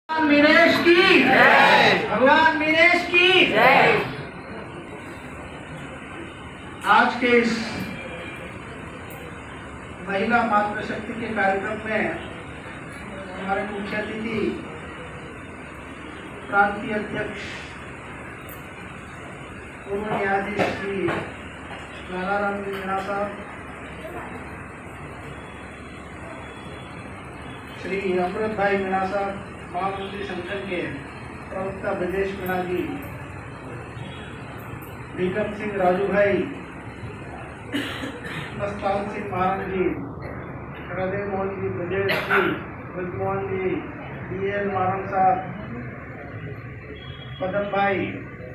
भगवान मीनेश की जय। भगवान मीनेश की जय। आज के इस महिला मातृशक्ति के कार्यक्रम में हमारे मुख्य अतिथि प्रांतीय अध्यक्ष पूर्व न्यायाधीश श्री लालाराम जी मीणा साहब, श्री अमृत भाई मीणा साहब, महामंत्री संगठन के प्रवक्ता ब्रजेश मीणा जी, विक्रम सिंह राजू भाई, मस्तान सिंह महाराज जी, हृदय मोहन जी, ब्रजेश जी, ब्रजमोहन जी, DL महाराज साहब, पदम भाई,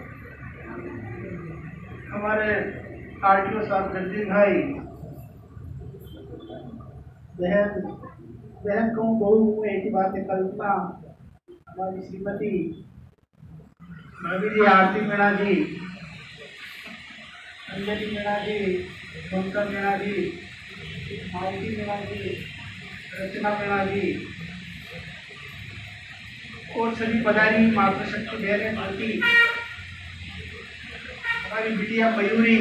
हमारे RTO साहब जगदीश भाई, बहन कहूँ बहु एक ही बात है, कल्पना, हमारी श्रीमती भाभी आरती मीणा जी, अंजलि मीणा जी, शंकर मीणा जी, मालती मीणा जी, रचना मीणा जी और सभी पधारी मातृशक्ति बहनें मालती, हमारी बिटिया मयूरी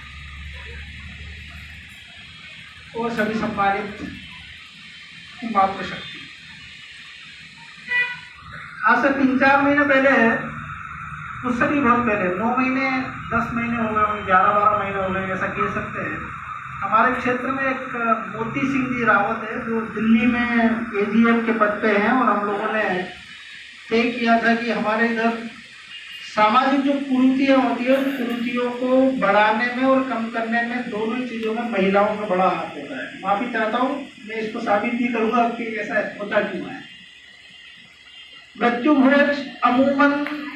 और सभी सम्मानित मातृशक्ति। आज से 3-4 महीने पहले, उससे भी बहुत पहले, 9 महीने 10 महीने हो गए, 11-12 महीने हो गए, ऐसा कह सकते हैं। हमारे क्षेत्र में एक मोती सिंह जी रावत है जो दिल्ली में AGM के पद पे हैं, और हम लोगों ने तय किया था कि हमारे इधर सामाजिक जो कुरीतियाँ होती है, उन कुरीतियों को बढ़ाने में और कम करने में, दोनों ही चीज़ों में महिलाओं का बड़ा हाथ होता है। माफ़ी चाहता हूँ, मैं इसको साबित भी करूँगा कि ऐसा होता क्यों है। मृत्यु भोज अमूमन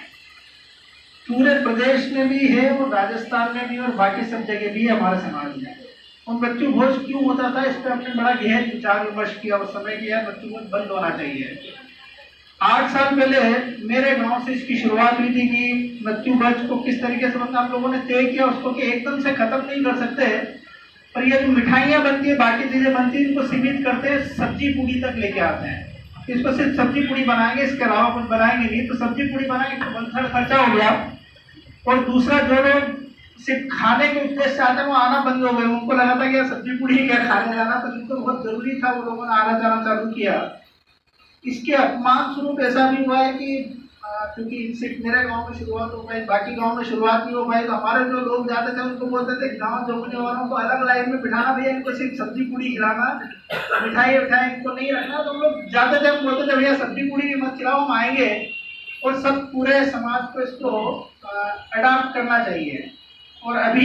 पूरे प्रदेश में भी है और राजस्थान में भी और बाकी सब जगह भी है हमारे समाज में। और मृत्यु भोज क्यों होता था, इस पर हमने बड़ा गहन विचार विमर्श किया और समय किया मृत्यु भोज बंद होना चाहिए। 8 साल पहले मेरे गांव से इसकी शुरुआत हुई थी कि मृत्यु भोज को किस तरीके से हम लोगों ने तय किया उसको कि एकदम से खत्म नहीं कर सकते, पर ये जो मिठाइयाँ बनती है, बाकी चीज़ें बनती है, इनको सीमित करते हैं, सब्जी पूड़ी तक लेके आते हैं। इसको सिर्फ सब्जी पूड़ी बनाएंगे, इसके अलावा कुछ बनाएंगे नहीं। तो सब्जी पूड़ी बनाएंगे तो बहुत खर्चा हो गया, और दूसरा जो लोग सिर्फ खाने के उद्देश्य से आते हैं वो आना बंद हो गए। उनको लगा था कि सब्जी पूड़ी क्या खाने जाना, तो जिनको बहुत जरूरी था वो लोगों ने आना जाना चालू किया। इसके अपमान स्वरूप ऐसा भी हुआ है कि क्योंकि सिर्फ मेरे गांव में शुरुआत हो पाई, बाकी गांव में शुरुआत नहीं हो पाई, तो हमारे जो लोग जाते थे उनको बोलते थे गांव जमने वालों को अलग लाइन में बिठाना, भैया इनको सिर्फ सब्जी पूड़ी खिलाना, मिठाई इनको नहीं रखना। तो हम लोग जाते थे, हम बोलते थे भैया सब्जी पूड़ी भी मत खिलाओ, हम आएंगे। और सब पूरे समाज को इसको अडॉप्ट करना चाहिए। और अभी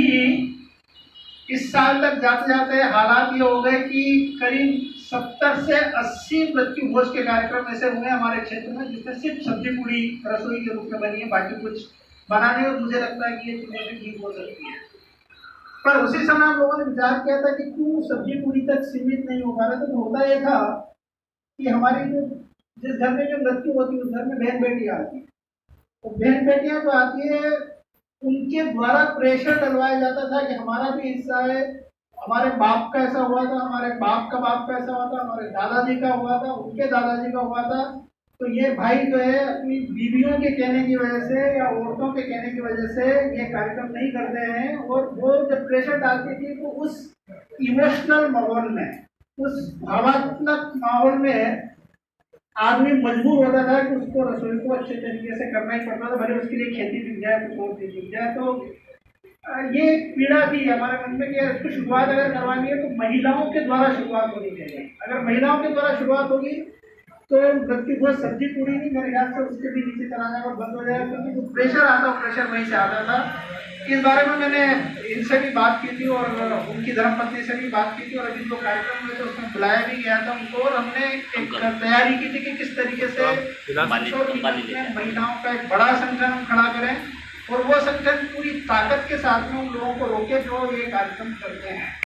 इस साल तक जाते जाते हालात ये हो गए कि करीब 70 से 80 मृत्यु भोज के कार्यक्रम ऐसे हुए हमारे क्षेत्र में जिसमें सिर्फ सब्जी पूड़ी रसोई के रूप में बनी है, बाकी कुछ बनाने। और मुझे लगता है कि ये चीज़ें भी ठीक हो सकती है। पर उसी समय हम लोगों ने विचार किया था कि क्यों सब्जी पूड़ी तक सीमित नहीं हो पा रहा था। तो होता यह था कि हमारी जो जिस घर में जो मृत्यु होती है उस घर में बहन बेटियाँ आती है, तो बहन बेटियाँ जो आती है उनके द्वारा प्रेशर डलवाया जाता था कि हमारा भी हिस्सा है, हमारे बाप का ऐसा हुआ था, हमारे बाप का बाप का ऐसा हुआ था, हमारे दादाजी का हुआ था, उनके दादाजी का हुआ था। तो ये भाई जो है अपनी बीवियों के कहने की वजह से या औरतों के कहने की वजह से ये कार्यक्रम नहीं करते हैं। और वो जब प्रेशर डालती थी तो उस इमोशनल माहौल में, उस भावनात्मक माहौल में आदमी मजबूर होता था कि उसको रसोई को अच्छे तरीके से करना ही पड़ता था, भले उसके लिए खेती बिक जाए, कुछ और चीज बिक जाए। तो ये पीड़ा थी हमारे मन में कि इसको शुरुआत अगर करवानी है तो महिलाओं के द्वारा शुरुआत होनी चाहिए। अगर महिलाओं के द्वारा शुरुआत होगी तो मृत्यु भोज सब्जी पूरी नहीं, मेरे ख्याल से उसके भी नीचे चला जाएगा और बंद हो जाएगा, क्योंकि जो प्रेशर आता है प्रेशर वहीं से आता था। इस बारे में मैंने इनसे भी बात की थी और उनकी धर्मपत्नी से भी बात की थी, और अभी जो कार्यक्रम हुए थे उसमें बुलाया भी गया था उनको, और हमने एक तैयारी की थी कि किस तरीके से महिलाओं का एक बड़ा संगठन हम खड़ा करें, और वो संगठन पूरी ताकत के साथ में उन लोगों को रोके जो ये कार्यक्रम करते हैं।